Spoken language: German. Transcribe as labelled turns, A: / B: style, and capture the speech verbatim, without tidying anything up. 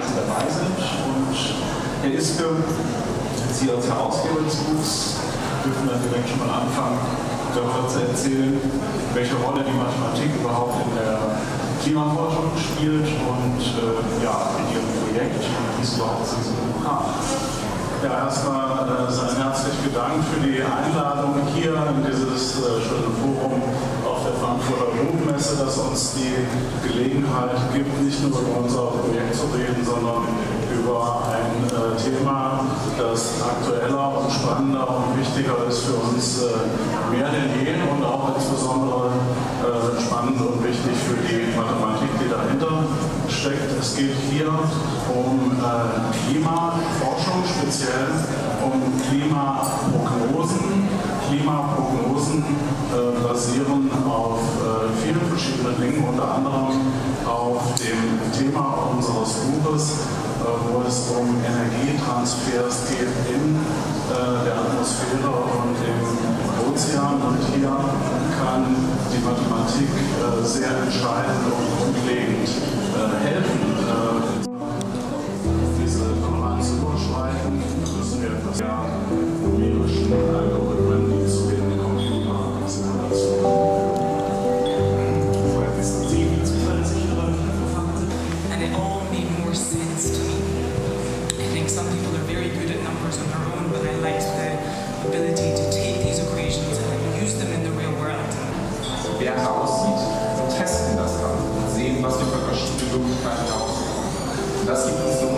A: Bereichen dabei sind. Und Herr Iske, Sie als Herausgeber des Buchs dürfen dann direkt schon mal anfangen, darüber zu erzählen, welche Rolle die Mathematik überhaupt in der Klimaforschung spielt und äh, ja, in Ihrem Projekt und wie es überhaupt zu diesem Buch kam. Ja, erstmal äh, seinen herzlichen Dank für die Einladung hier in dieses äh, schöne Forum auf der Frankfurter Buchmesse, das uns die Gelegenheit gibt, nicht nur über unser Projekt zu reden, sondern über ein äh, Thema, das aktueller und spannender und wichtiger ist für uns äh, mehr denn je und auch insbesondere äh, spannend und wichtig für die Mathematik, die dahinter steckt. Es geht hier um äh, Klimaforschung, speziell um Klimaprognosen. Klimaprognosen äh, basieren auf äh, vielen verschiedenen Dingen, unter anderem auf dem Thema unseres Buches, äh, wo es um Energietransfers geht in äh, der Atmosphäre und im Ozean. Und hier kann die Mathematik äh, sehr entscheidend und grundlegend äh, helfen. Äh, diese Toleranz zu überschreiten, müssen wir etwas ja, numerischen Algorithmen, die zu den Computersimulationen.
B: And it all made more sense to me. I think some people are very good at numbers on their own, but I liked the ability to take these equations and use them in the real world.
C: Werte aussieht und testen das dann und sehen, was wir für verschiedene Möglichkeiten herausfinden. Und das gibt uns eine